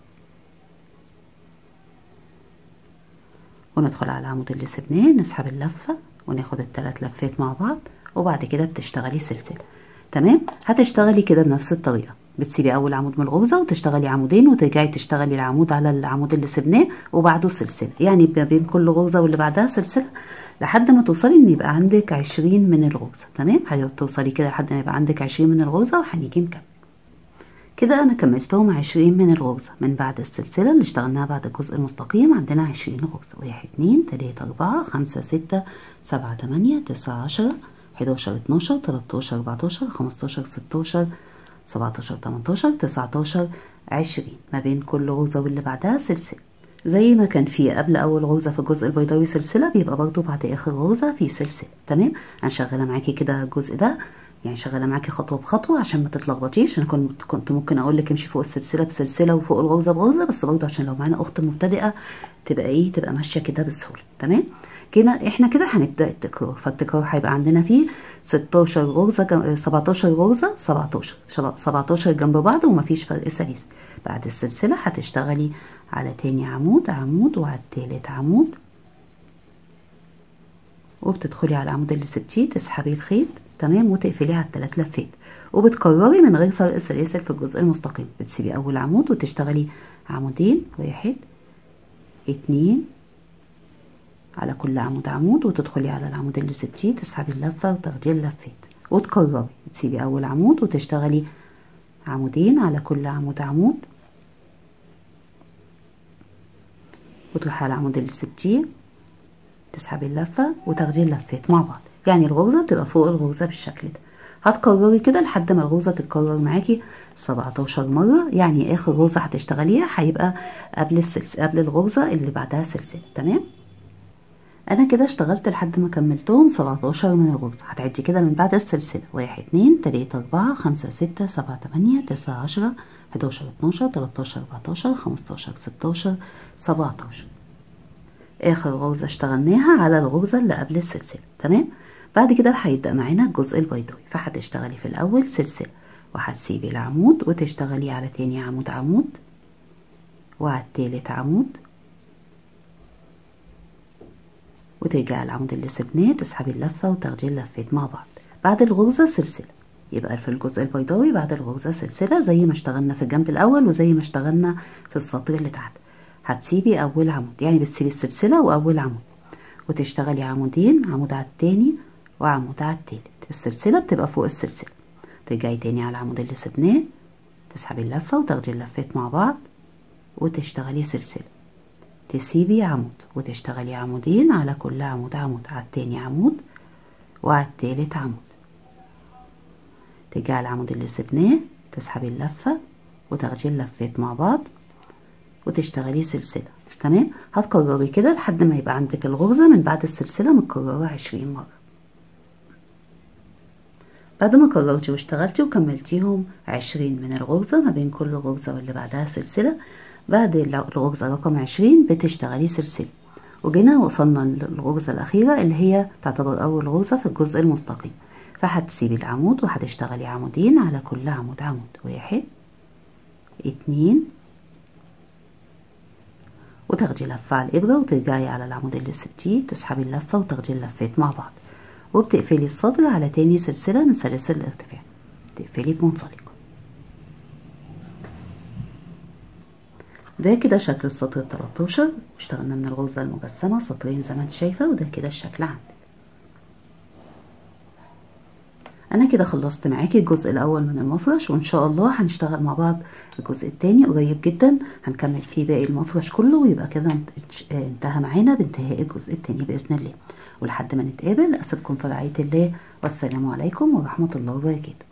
وندخل على العمود اللي سبناه نسحب اللفة وناخد الثلاث لفات مع بعض، وبعد كده بتشتغلي سلسلة. تمام، هتشتغلي كده بنفس الطريقة، بتسيبي أول عمود من الغرزة وتشتغلي عمودين وترجعي تشتغلي العمود على العمود اللي سبناه وبعده سلسلة، يعني ما بين كل غرزة واللي بعدها سلسلة لحد ما توصلي ان يبقى عندك عشرين من الغرزة. تمام، هتوصلي كده لحد ما يبقى عندك عشرين من الغرزة وهنيجي نكمل. كده انا كملتهم عشرين من الغرزة من بعد السلسلة اللي اشتغلناها بعد الجزء المستقيم. عندنا عشرين غرزة، واحد اتنين تلاتة اربعة خمسة ستة سبعة تمانية تسعة عشرة حداشر اتناشر تلاتاشر اربعتاشر خمستاشر ستاشر سبعتاشر تمنتاشر تسعتاشر عشرين، ما بين كل غرزة واللي بعدها سلسلة. زي ما كان في قبل اول غرزة في الجزء البيضاوي سلسلة، بيبقى برضو بعد اخر غرزة في سلسلة. تمام، انا شغالة معاكي كده الجزء ده، يعني شغاله معاكي خطوه بخطوه عشان ما تتلخبطيش. انا كنت كنت ممكن اقول لك امشي فوق السلسله بسلسله وفوق الغرزه بغرزه، بس برضه عشان لو معانا اخت مبتدئه تبقى ايه، تبقى ماشيه كده بسهوله. تمام، كده احنا كده هنبدا التكرار. فالتكرار هيبقى عندنا فيه ستاشر غرزه جم... سبعتاشر غرزه سبعتاشر سبعتاشر جنب بعض ومفيش فرق سلاسل. بعد السلسله هتشتغلي على تاني عمود عمود وعلى التالت عمود، وبتدخلي على العمود اللي سبتيه تسحبي الخيط. تمام، وتقفليه على الثلاث لفات، وبتكرري من غير فرق سلاسل في الجزء المستقيم. بتسيبي اول عمود وتشتغلي عمودين، واحد اتنين على كل عمود عمود، وتدخلي على العمود اللي سبتيه تسحبي اللفه وتاخدي اللفات وتكرري. بتسيبي اول عمود وتشتغلي عمودين على كل عمود عمود، وتروحي على العمود اللي سبتيه تسحبي اللفه وتاخدي اللفات مع بعض. يعني الغرزة بتبقى فوق الغرزة بالشكل ده. هتكرري كده لحد ما الغرزة تتكرر معاكي سبعتاشر مرة، يعني اخر غرزة هتشتغليها هيبقى قبل السلسلة قبل الغرزة اللي بعدها سلسلة. تمام، انا كده اشتغلت لحد ما كملتهم سبعتاشر من الغرزة. هتعدي كده من بعد السلسلة واحد اتنين تلاتة اربعة خمسة ستة سبعة تمانية تسعة عشرة حداشر اتناشر تلاتاشر اربعتاشر خمستاشر ستاشر سبعتاشر، اخر غرزة اشتغلناها على الغرزة اللي قبل السلسلة. تمام، بعد كده هيبدأ معانا الجزء البيضاوي. فهتشتغلي في الاول سلسلة وهتسيبي العمود وتشتغلي على تاني عمود عمود وعلى التالت عمود، وترجعي العمود اللي سبناه تسحبي اللفة وتاخدي اللفات مع بعض. بعد الغرزة سلسلة، يبقى في الجزء البيضاوي بعد الغرزة سلسلة زي ما اشتغلنا في الجنب الاول وزي ما اشتغلنا في السطر اللي تحت. هتسيبي اول عمود، يعني بتسيبي السلسلة واول عمود وتشتغلي عمودين، عمود على التاني وعمود على التالت. السلسلة بتبقى فوق السلسلة، ترجعي تاني على العمود اللي سبناه تسحبي اللفة وتاخدي اللفات مع بعض وتشتغلي سلسلة، تسيبي عمود وتشتغلي عمودين على كل عمود عمود، على التاني عمود وعلى التالت عمود، ترجعي على العمود اللي سبناه تسحبي اللفة وتاخدي اللفات مع بعض وتشتغلي سلسلة. تمام، هتكرري كده لحد ما يبقى عندك الغرزة من بعد السلسلة متكررة عشرين مرة. بعد ما كررتي واشتغلتي وكملتيهم عشرين من الغرزة ما بين كل غرزة واللي بعدها سلسلة، بعد الغرزة رقم عشرين بتشتغلي سلسلة، وجينا وصلنا للغرزة الأخيرة اللي هي تعتبر أول غرزة في الجزء المستقيم. فهتسيبي العمود وهتشتغلي عمودين على كل عمود عمود، واحد اتنين، وتاخدي لفة على الإبرة وترجعي على العمود اللي سبتيه تسحبي اللفة وتاخدي اللفات مع بعض، وبتقفلي السطر على تاني سلسلة من سلاسل الارتفاع، تقفلي بمنزلقة. ده كده شكل السطر التلاتاشر. اشتغلنا من الغرزة المجسمة سطرين زي ما انت شايفة، وده كده الشكل عندك. انا كده خلصت معاكي الجزء الاول من المفرش، وان شاء الله هنشتغل مع بعض الجزء التاني قريب جدا، هنكمل فيه باقي المفرش كله، ويبقى كده انتهى معانا بانتهاء الجزء التاني باذن الله. ولحد ما نتقابل اسيبكم في رعاية الله، والسلام عليكم ورحمة الله وبركاته.